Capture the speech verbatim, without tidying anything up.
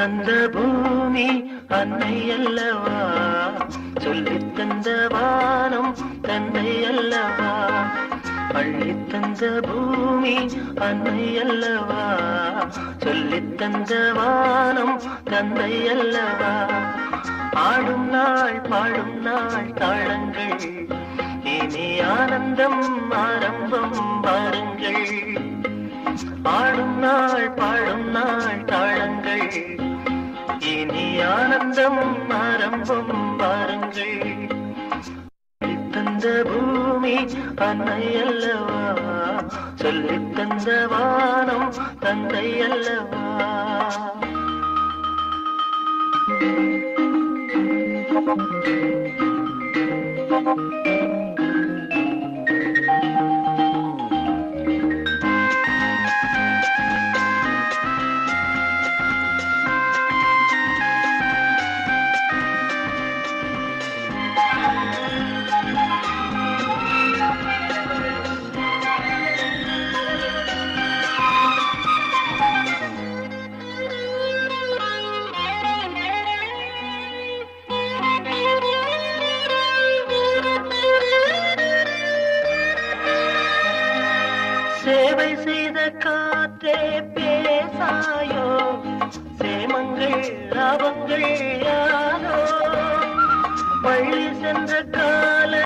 தந்த பூமி அன்னை அல்லவா, சொல்லித் தந்த வானம் தந்தை அல்லவா. அள்ளித் தந்த பூமி அன்னை அல்லவா, சொல்லித் தந்த வானம் தந்தை அல்லவா. ஆடும் நாள் பாடும் நாள் தாளங்கள், இனி ஆனந்தம் ஆரம்பம் பாருங்கள். ஆடும் நாள் பாடும் நாள் தாளங்கள், இனி ஆனந்தம் ஆரம்பம் பாருங்கள். தந்த பூமி அன்னை அல்லவா, சொல்லித் தந்த வானம் தந்தை அல்லவா. சேவை செய்த காற்றே பேசாயோ, சேமங்கள் லாபங்கள் யாரோ. பள்ளி சென்ற கா